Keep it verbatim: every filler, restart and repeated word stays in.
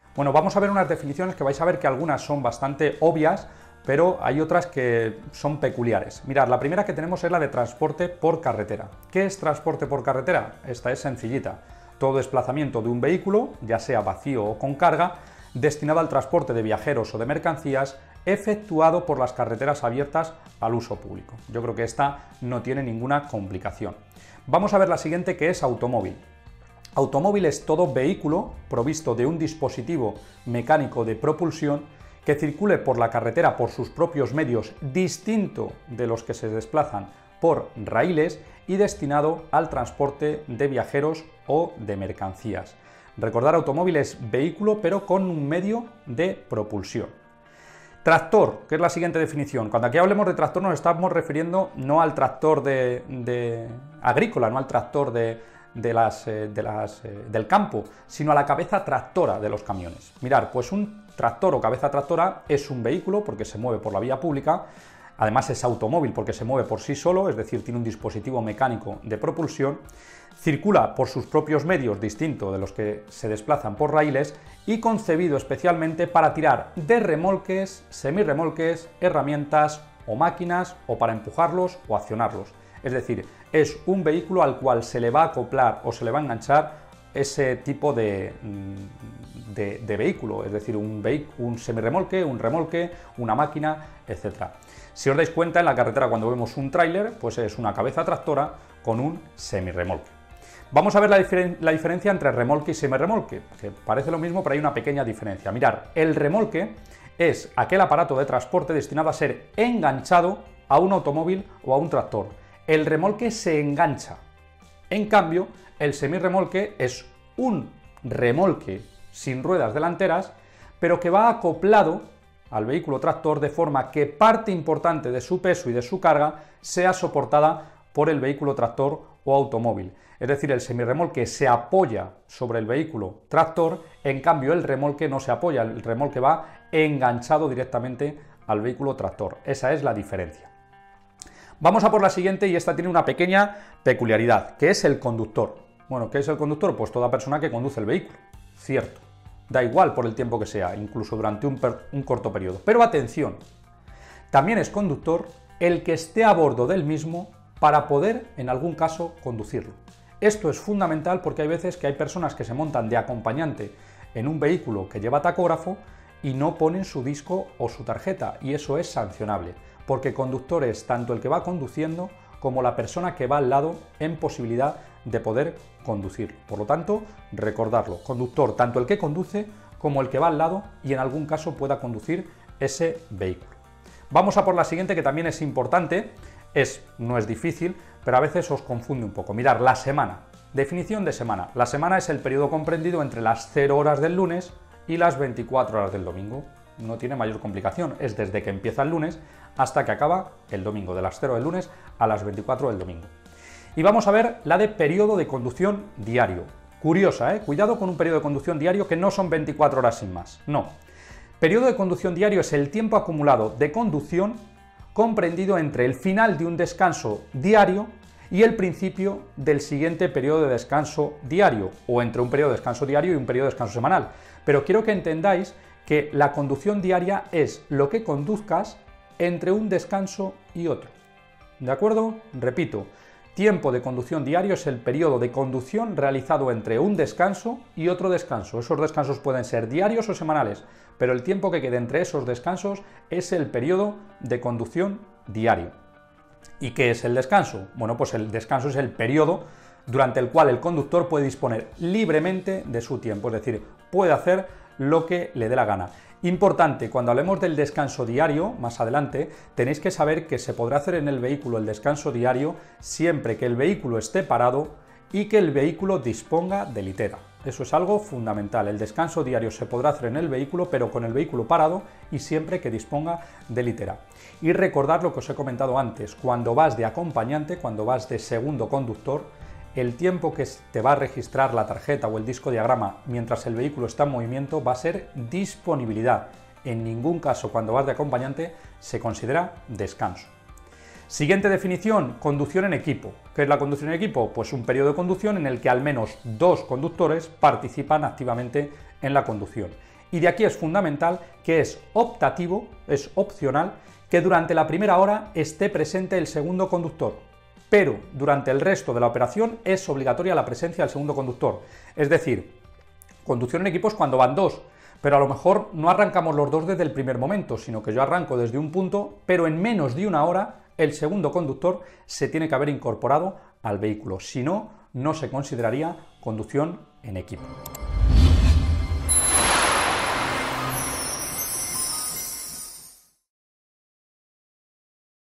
Bueno, vamos a ver unas definiciones que vais a ver que algunas son bastante obvias, pero hay otras que son peculiares. Mirad, la primera que tenemos es la de transporte por carretera. ¿Qué es transporte por carretera? Esta es sencillita. Todo desplazamiento de un vehículo, ya sea vacío o con carga, destinado al transporte de viajeros o de mercancías, efectuado por las carreteras abiertas al uso público. Yo creo que esta no tiene ninguna complicación. Vamos a ver la siguiente, que es automóvil. Automóvil es todo vehículo provisto de un dispositivo mecánico de propulsión que circule por la carretera por sus propios medios, distinto de los que se desplazan por raíles, y destinado al transporte de viajeros o de mercancías. Recordar, automóvil es vehículo pero con un medio de propulsión. Tractor, que es la siguiente definición. Cuando aquí hablemos de tractor nos estamos refiriendo no al tractor de, de agrícola, no al tractor de, de las, de las, del campo, sino a la cabeza tractora de los camiones. Mirad, pues un tractor o cabeza tractora es un vehículo porque se mueve por la vía pública. Además es automóvil porque se mueve por sí solo, es decir, tiene un dispositivo mecánico de propulsión, circula por sus propios medios, distinto de los que se desplazan por raíles, y concebido especialmente para tirar de remolques, semirremolques, herramientas o máquinas, o para empujarlos o accionarlos. Es decir, es un vehículo al cual se le va a acoplar o se le va a enganchar ese tipo de, de, de vehículo, es decir, un, un semirremolque, un remolque, una máquina, etcétera. Si os dais cuenta, en la carretera cuando vemos un tráiler, pues es una cabeza tractora con un semirremolque. Vamos a ver la, diferen la diferencia entre remolque y semirremolque, que parece lo mismo, pero hay una pequeña diferencia. Mirad, el remolque es aquel aparato de transporte destinado a ser enganchado a un automóvil o a un tractor. El remolque se engancha. En cambio, el semirremolque es un remolque sin ruedas delanteras, pero que va acoplado al vehículo tractor de forma que parte importante de su peso y de su carga sea soportada por el vehículo tractor o automóvil. Es decir, el semirremolque se apoya sobre el vehículo tractor, en cambio el remolque no se apoya, el remolque va enganchado directamente al vehículo tractor. Esa es la diferencia. Vamos a por la siguiente, y esta tiene una pequeña peculiaridad, que es el conductor. Bueno, ¿qué es el conductor? Pues toda persona que conduce el vehículo, cierto. Da igual por el tiempo que sea, incluso durante un, un corto periodo. Pero atención, también es conductor el que esté a bordo del mismo para poder, en algún caso, conducirlo. Esto es fundamental porque hay veces que hay personas que se montan de acompañante en un vehículo que lleva tacógrafo y no ponen su disco o su tarjeta, y eso es sancionable, porque conductor es tanto el que va conduciendo como la persona que va al lado en posibilidad de poder conducirlo. Por lo tanto, recordarlo, conductor tanto el que conduce como el que va al lado y en algún caso pueda conducir ese vehículo. Vamos a por la siguiente, que también es importante, es, no es difícil, pero a veces os confunde un poco. Mirad, la semana. Definición de semana. La semana es el periodo comprendido entre las cero horas del lunes y las veinticuatro horas del domingo. No tiene mayor complicación, es desde que empieza el lunes hasta que acaba el domingo, de las cero del lunes a las veinticuatro del domingo. Y vamos a ver la de periodo de conducción diario. Curiosa, ¿eh? Cuidado con un periodo de conducción diario que no son veinticuatro horas sin más, no. Periodo de conducción diario es el tiempo acumulado de conducción comprendido entre el final de un descanso diario y el principio del siguiente periodo de descanso diario, o entre un periodo de descanso diario y un periodo de descanso semanal. Pero quiero que entendáis que la conducción diaria es lo que conduzcas entre un descanso y otro. ¿De acuerdo? Repito, tiempo de conducción diario es el periodo de conducción realizado entre un descanso y otro descanso. Esos descansos pueden ser diarios o semanales, pero el tiempo que quede entre esos descansos es el periodo de conducción diario. ¿Y qué es el descanso? Bueno, pues el descanso es el periodo durante el cual el conductor puede disponer libremente de su tiempo, es decir, puede hacer lo que le dé la gana. Importante, cuando hablemos del descanso diario, más adelante, tenéis que saber que se podrá hacer en el vehículo el descanso diario siempre que el vehículo esté parado y que el vehículo disponga de litera. Eso es algo fundamental. El descanso diario se podrá hacer en el vehículo, pero con el vehículo parado y siempre que disponga de litera. Y recordad lo que os he comentado antes, cuando vas de acompañante, cuando vas de segundo conductor, el tiempo que te va a registrar la tarjeta o el disco diagrama mientras el vehículo está en movimiento va a ser disponibilidad. En ningún caso, cuando vas de acompañante, se considera descanso. Siguiente definición, conducción en equipo. ¿Qué es la conducción en equipo? Pues un periodo de conducción en el que al menos dos conductores participan activamente en la conducción. Y de aquí es fundamental que es optativo, es opcional, que durante la primera hora esté presente el segundo conductor, pero durante el resto de la operación es obligatoria la presencia del segundo conductor. Es decir, conducción en equipos cuando van dos, pero a lo mejor no arrancamos los dos desde el primer momento, sino que yo arranco desde un punto, pero en menos de una hora el segundo conductor se tiene que haber incorporado al vehículo, si no, no se consideraría conducción en equipo.